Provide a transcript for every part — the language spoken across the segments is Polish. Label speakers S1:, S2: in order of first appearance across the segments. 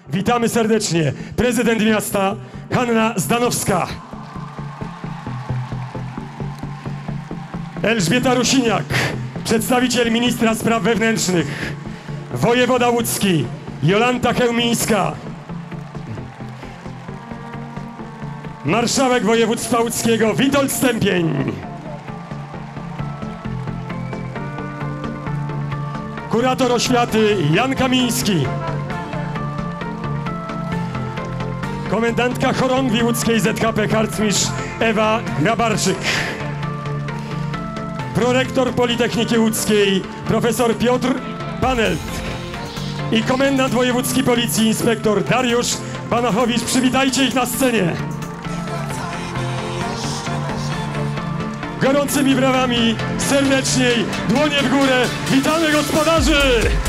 S1: Witamy serdecznie. Prezydent miasta Hanna Zdanowska. Elżbieta Rusiniak, przedstawiciel ministra spraw wewnętrznych. Wojewoda łódzki Jolanta Chełmińska. Marszałek województwa łódzkiego Witold Stępień. Kurator oświaty Jan Kamiński. Komendantka chorągwi łódzkiej ZKP harcmistrz Ewa Grabarczyk. Prorektor Politechniki Łódzkiej profesor Piotr Panelt. I komendant wojewódzki policji inspektor Dariusz Banachowicz. Przywitajcie ich na scenie. Gorącymi brawami, serdeczniej, dłonie w górę, witamy gospodarzy!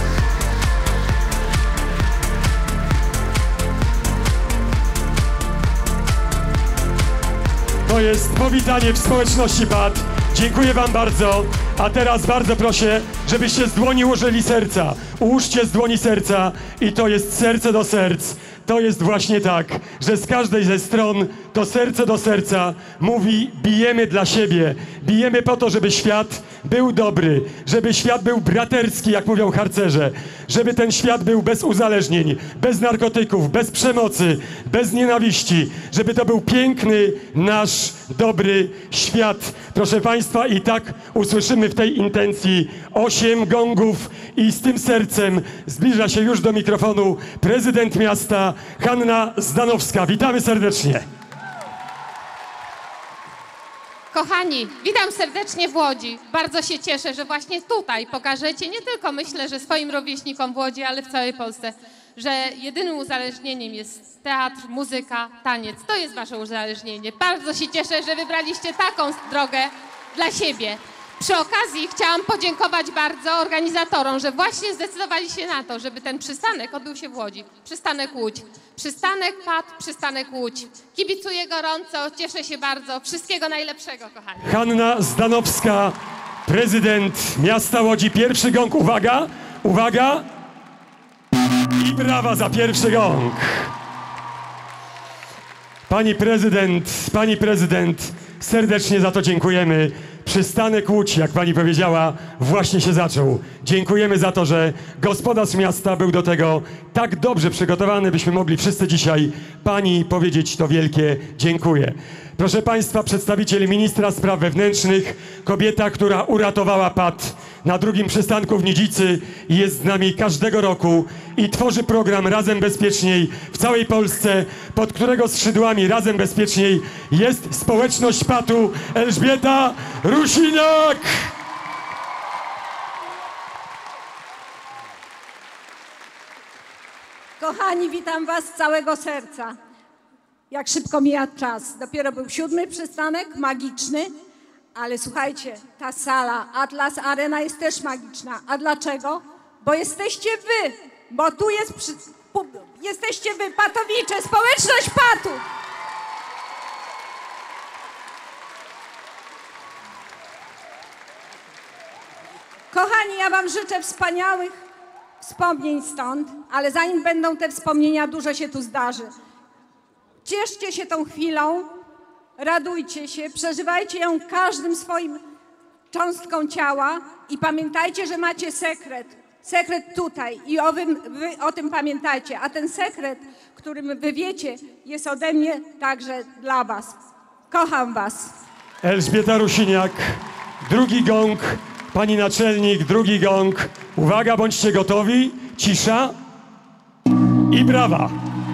S1: To jest powitanie w społeczności PAD. Dziękuję wam bardzo, a teraz bardzo proszę, żebyście z dłoni ułożyli serca. Ułóżcie z dłoni serca i to jest serce do serc. To jest właśnie tak, że z każdej ze stron to serce do serca mówi: bijemy dla siebie, bijemy po to, żeby świat był dobry, żeby świat był braterski, jak mówią harcerze, żeby ten świat był bez uzależnień, bez narkotyków, bez przemocy, bez nienawiści, żeby to był piękny, nasz, dobry świat. Proszę Państwa, i tak usłyszymy w tej intencji 8 gongów i z tym sercem zbliża się już do mikrofonu prezydent miasta Hanna Zdanowska. Witamy serdecznie.
S2: Kochani, witam serdecznie w Łodzi. Bardzo się cieszę, że właśnie tutaj pokażecie, nie tylko myślę, że swoim rówieśnikom w Łodzi, ale w całej Polsce, że jedynym uzależnieniem jest teatr, muzyka, taniec. To jest wasze uzależnienie. Bardzo się cieszę, że wybraliście taką drogę dla siebie. Przy okazji chciałam podziękować bardzo organizatorom, że właśnie zdecydowali się na to, żeby ten przystanek odbył się w Łodzi. Przystanek Łódź. Przystanek PAD, przystanek Łódź. Kibicuję gorąco, cieszę się bardzo. Wszystkiego najlepszego, kochani.
S1: Hanna Zdanowska, prezydent miasta Łodzi. Pierwszy gong, uwaga, uwaga. I brawa za pierwszy gong. Pani prezydent, serdecznie za to dziękujemy. Przystanek Łódź, jak pani powiedziała, właśnie się zaczął. Dziękujemy za to, że gospodarz miasta był do tego tak dobrze przygotowany, byśmy mogli wszyscy dzisiaj pani powiedzieć to wielkie dziękuję. Proszę Państwa, przedstawiciel ministra spraw wewnętrznych, kobieta, która uratowała PAD na drugim przystanku w Nidzicy, jest z nami każdego roku i tworzy program Razem Bezpieczniej w całej Polsce, pod którego skrzydłami Razem Bezpieczniej jest społeczność PAD-u. Elżbieta Rusiniak!
S3: Kochani, witam was z całego serca. Jak szybko mija czas. Dopiero był 7. przystanek, magiczny, ale słuchajcie, ta sala Atlas Arena jest też magiczna. A dlaczego? Bo jesteście wy, bo tu jesteście wy, Patowicze, społeczność PAD-u. Kochani, ja wam życzę wspaniałych wspomnień stąd, ale zanim będą te wspomnienia, dużo się tu zdarzy. Cieszcie się tą chwilą, radujcie się, przeżywajcie ją każdym swoim cząstką ciała i pamiętajcie, że macie sekret. Sekret tutaj i wy o tym pamiętajcie, a ten sekret, którym wy wiecie, jest ode mnie także dla was. Kocham was.
S1: Elżbieta Rusiniak, drugi gong. Pani naczelnik, drugi gong. Uwaga, bądźcie gotowi. Cisza. I brawa.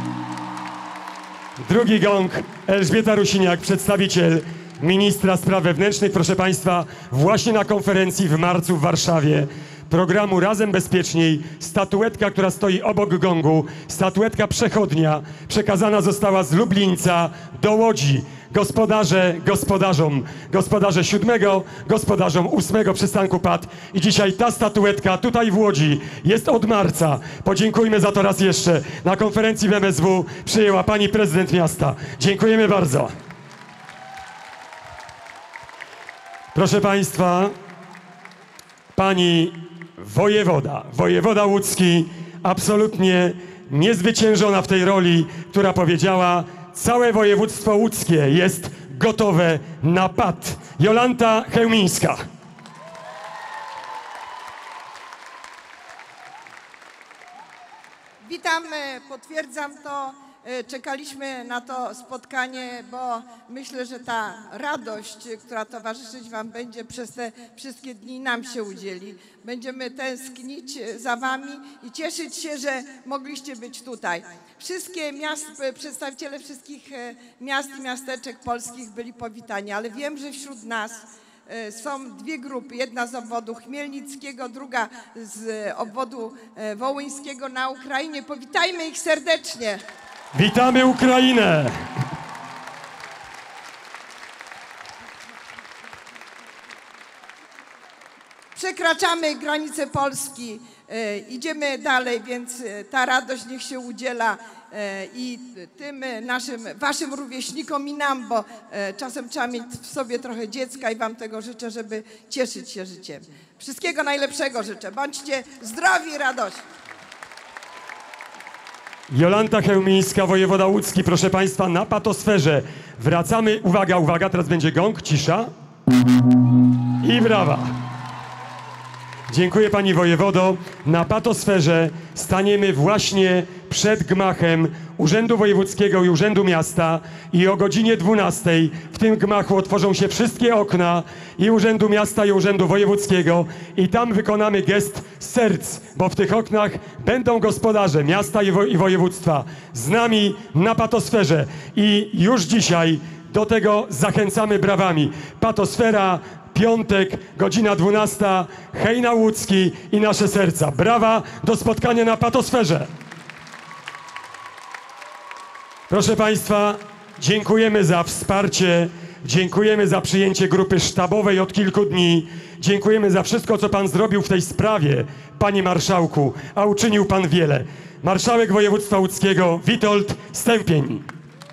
S1: Drugi gong. Elżbieta Rusiniak, przedstawiciel ministra spraw wewnętrznych. Proszę Państwa, właśnie na konferencji w marcu w Warszawie programu Razem Bezpieczniej statuetka, która stoi obok gongu, statuetka przechodnia, przekazana została z Lublińca do Łodzi. Gospodarze 7., gospodarzom 8. przystanku PAD. I dzisiaj ta statuetka tutaj w Łodzi jest od marca. Podziękujmy za to raz jeszcze. Na konferencji w MSW przyjęła pani prezydent miasta. Dziękujemy bardzo. Proszę Państwa, pani wojewoda łódzki absolutnie niezwyciężona w tej roli, która powiedziała: całe województwo łódzkie jest gotowe na pad. Jolanta Chełmińska.
S4: Witam, potwierdzam to. Czekaliśmy na to spotkanie, bo myślę, że ta radość, która towarzyszyć Wam będzie przez te wszystkie dni, nam się udzieli. Będziemy tęsknić za Wami i cieszyć się, że mogliście być tutaj. Przedstawiciele wszystkich miast i miasteczek polskich byli powitani, ale wiem, że wśród nas są dwie grupy, jedna z obwodu chmielnickiego, druga z obwodu wołyńskiego na Ukrainie. Powitajmy ich serdecznie.
S1: Witamy Ukrainę!
S4: Przekraczamy granice Polski, idziemy dalej, więc ta radość niech się udziela i tym waszym rówieśnikom i nam, bo czasem trzeba mieć w sobie trochę dziecka i wam tego życzę, żeby cieszyć się życiem. Wszystkiego najlepszego życzę. Bądźcie zdrowi i radośni.
S1: Jolanta Chełmińska, wojewoda łódzki, proszę Państwa, na patosferze. Wracamy, uwaga, uwaga, teraz będzie gong, cisza i brawa. Dziękuję Pani wojewodo. Na patosferze staniemy właśnie przed gmachem Urzędu Wojewódzkiego i Urzędu Miasta i o godzinie 12 w tym gmachu otworzą się wszystkie okna i Urzędu Miasta i Urzędu Wojewódzkiego i tam wykonamy gest serc, bo w tych oknach będą gospodarze miasta i województwa z nami na patosferze i już dzisiaj do tego zachęcamy brawami. Patosfera, piątek, godzina 12, Hejna Łódzki i nasze serca. Brawa do spotkania na patosferze. Proszę Państwa, dziękujemy za wsparcie, dziękujemy za przyjęcie grupy sztabowej od kilku dni, dziękujemy za wszystko, co Pan zrobił w tej sprawie, Panie Marszałku, a uczynił Pan wiele. Marszałek Województwa Łódzkiego Witold Stępień.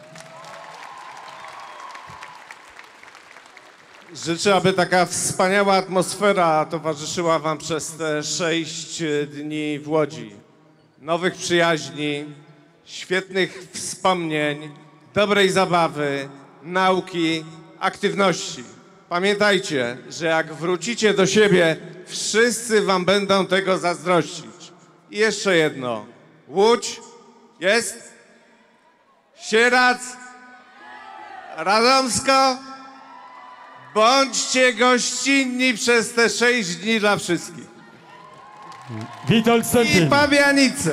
S5: Życzę, aby taka wspaniała atmosfera towarzyszyła Wam przez te 6 dni w Łodzi. Nowych przyjaźni, świetnych wspomnień, dobrej zabawy, nauki, aktywności. Pamiętajcie, że jak wrócicie do siebie, wszyscy Wam będą tego zazdrościć. I jeszcze jedno. Łódź jest? Sieradz? Radomsko? Bądźcie gościnni przez te 6 dni dla wszystkich.
S1: Witold
S5: I
S1: Stępień.
S5: Pabianice.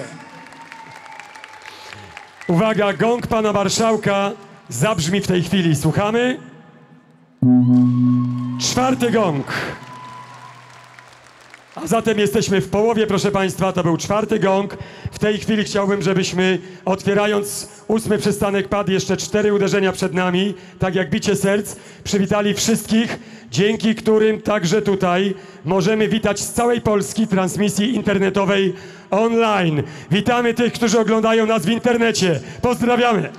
S1: Uwaga, gong Pana Marszałka zabrzmi w tej chwili. Słuchamy? 4. gong. A zatem jesteśmy w połowie, proszę Państwa, to był 4. gong. W tej chwili chciałbym, żebyśmy, otwierając 8. przystanek PAD, jeszcze 4 uderzenia przed nami, tak jak bicie serc, przywitali wszystkich, dzięki którym także tutaj możemy witać z całej Polski transmisji internetowej online. Witamy tych, którzy oglądają nas w internecie. Pozdrawiamy!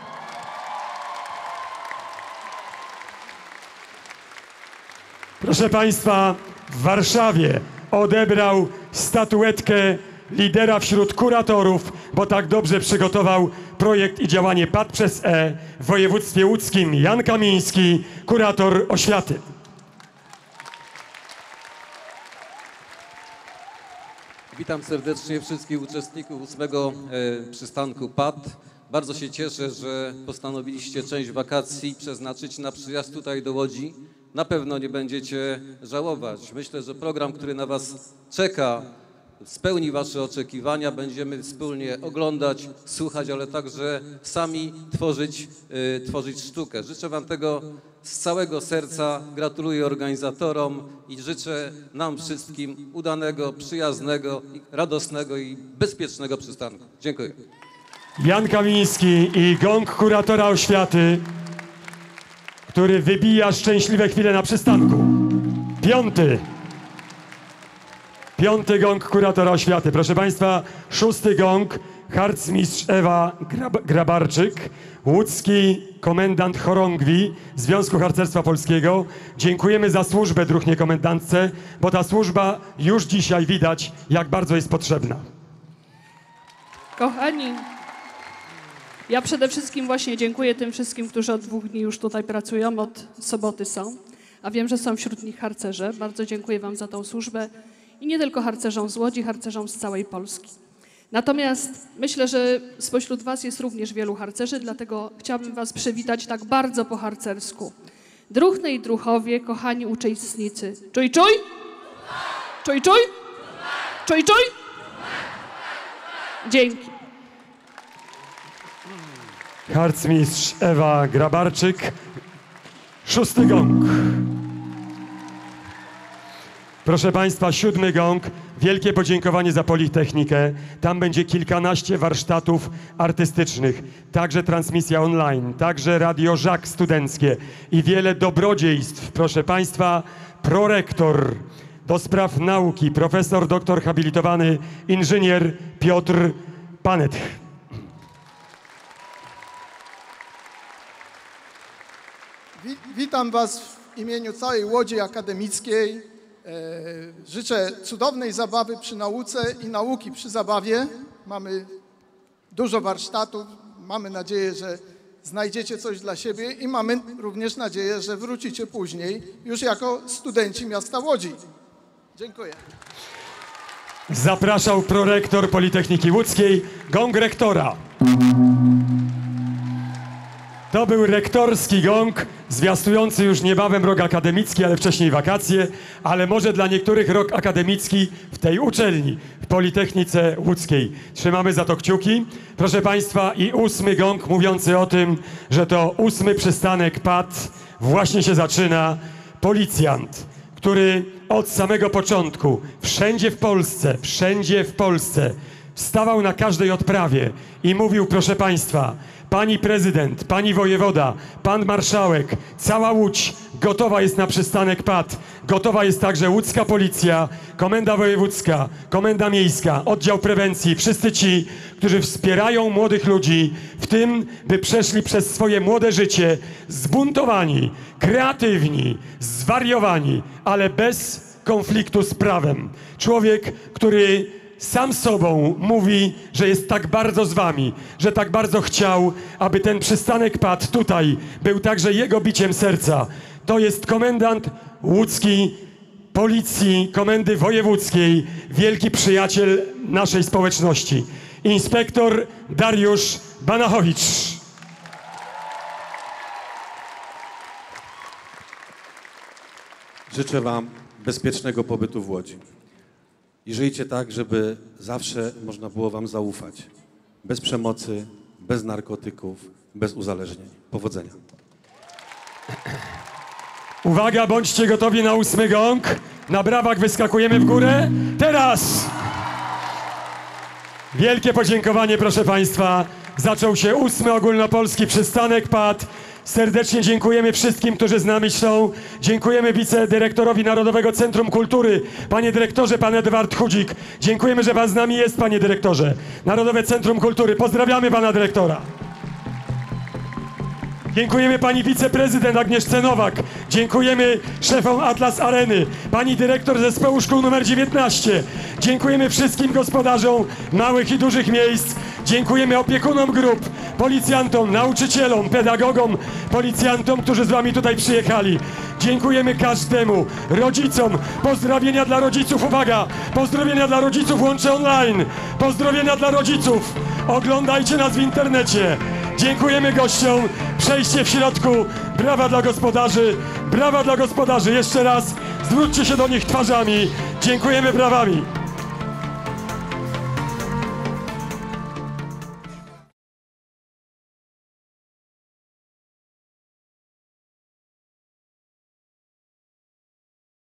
S1: Proszę Państwa, w Warszawie odebrał statuetkę lidera wśród kuratorów, bo tak dobrze przygotował projekt i działanie PAD przez E w województwie łódzkim Jan Kamiński, kurator oświaty.
S6: Witam serdecznie wszystkich uczestników 8. przystanku PAD. Bardzo się cieszę, że postanowiliście część wakacji przeznaczyć na przyjazd tutaj do Łodzi. Na pewno nie będziecie żałować. Myślę, że program, który na Was czeka, spełni Wasze oczekiwania. Będziemy wspólnie oglądać, słuchać, ale także sami tworzyć sztukę. Życzę Wam tego z całego serca. Gratuluję organizatorom i życzę nam wszystkim udanego, przyjaznego, radosnego i bezpiecznego przystanku. Dziękuję.
S1: Jan Kamiński i gong kuratora oświaty, który wybija szczęśliwe chwile na przystanku. 5. gong kuratora oświaty. Proszę Państwa, 6. gong, harcmistrz Ewa Grabarczyk, łódzki komendant chorągwi Związku Harcerstwa Polskiego. Dziękujemy za służbę, druhnie komendantce, bo ta służba już dzisiaj widać, jak bardzo jest potrzebna.
S7: Kochani, ja przede wszystkim właśnie dziękuję tym wszystkim, którzy od 2 dni już tutaj pracują, od soboty są, a wiem, że są wśród nich harcerze. Bardzo dziękuję wam za tą służbę i nie tylko harcerzom z Łodzi, harcerzom z całej Polski. Natomiast myślę, że spośród was jest również wielu harcerzy, dlatego chciałabym was przywitać tak bardzo po harcersku. Druhny i druhowie, kochani uczestnicy. Czuj, czuj? Czuj, czuj? Czuj, czuj? Dzięki.
S1: Harcmistrz Ewa Grabarczyk, 6. gong. Proszę Państwa, 7. gong. Wielkie podziękowanie za Politechnikę. Tam będzie kilkanaście warsztatów artystycznych, także transmisja online, także radio Żak studenckie i wiele dobrodziejstw. Proszę Państwa, prorektor do spraw nauki, profesor, doktor habilitowany, inżynier Piotr Panet.
S8: Witam Was w imieniu całej Łodzi Akademickiej. Życzę cudownej zabawy przy nauce i nauki przy zabawie. Mamy dużo warsztatów. Mamy nadzieję, że znajdziecie coś dla siebie i mamy również nadzieję, że wrócicie później już jako studenci miasta Łodzi. Dziękuję.
S1: Zapraszał prorektor Politechniki Łódzkiej, gong rektora. To był rektorski gong, zwiastujący już niebawem rok akademicki, ale wcześniej wakacje, ale może dla niektórych rok akademicki w tej uczelni, w Politechnice Łódzkiej. Trzymamy za to kciuki. Proszę Państwa, i 8. gong mówiący o tym, że to 8. przystanek PAD właśnie się zaczyna. Policjant, który od samego początku wszędzie w Polsce wstawał na każdej odprawie i mówił, proszę Państwa, pani prezydent, pani wojewoda, pan marszałek, cała Łódź gotowa jest na przystanek PAD. Gotowa jest także łódzka policja, komenda wojewódzka, komenda miejska, oddział prewencji, wszyscy ci, którzy wspierają młodych ludzi w tym, by przeszli przez swoje młode życie zbuntowani, kreatywni, zwariowani, ale bez konfliktu z prawem. Człowiek, który sam sobą mówi, że jest tak bardzo z wami, że tak bardzo chciał, aby ten przystanek PAD tutaj był także jego biciem serca. To jest komendant łódzki Policji, Komendy Wojewódzkiej, wielki przyjaciel naszej społeczności. Inspektor Dariusz Banachowicz.
S9: Życzę wam bezpiecznego pobytu w Łodzi. I żyjcie tak, żeby zawsze można było wam zaufać. Bez przemocy, bez narkotyków, bez uzależnień. Powodzenia.
S1: Uwaga, bądźcie gotowi na 8. gong. Na brawach wyskakujemy w górę. Teraz! Wielkie podziękowanie, proszę Państwa. Zaczął się 8. ogólnopolski przystanek PAD. Serdecznie dziękujemy wszystkim, którzy z nami są. Dziękujemy wicedyrektorowi Narodowego Centrum Kultury, panie dyrektorze, pan Edward Chudzik. Dziękujemy, że pan z nami jest, panie dyrektorze. Narodowe Centrum Kultury. Pozdrawiamy pana dyrektora. Dziękujemy pani wiceprezydent Agnieszce Nowak. Dziękujemy szefom Atlas Areny, pani dyrektor zespołu szkół nr 19. Dziękujemy wszystkim gospodarzom małych i dużych miejsc. Dziękujemy opiekunom grup, policjantom, nauczycielom, pedagogom, policjantom, którzy z wami tutaj przyjechali. Dziękujemy każdemu, rodzicom. Pozdrowienia dla rodziców, uwaga! Pozdrowienia dla rodziców, łączę online. Pozdrowienia dla rodziców. Oglądajcie nas w internecie. Dziękujemy gościom. Przejście w środku. Brawa dla gospodarzy. Brawa dla gospodarzy. Jeszcze raz zwróćcie się do nich twarzami. Dziękujemy brawami.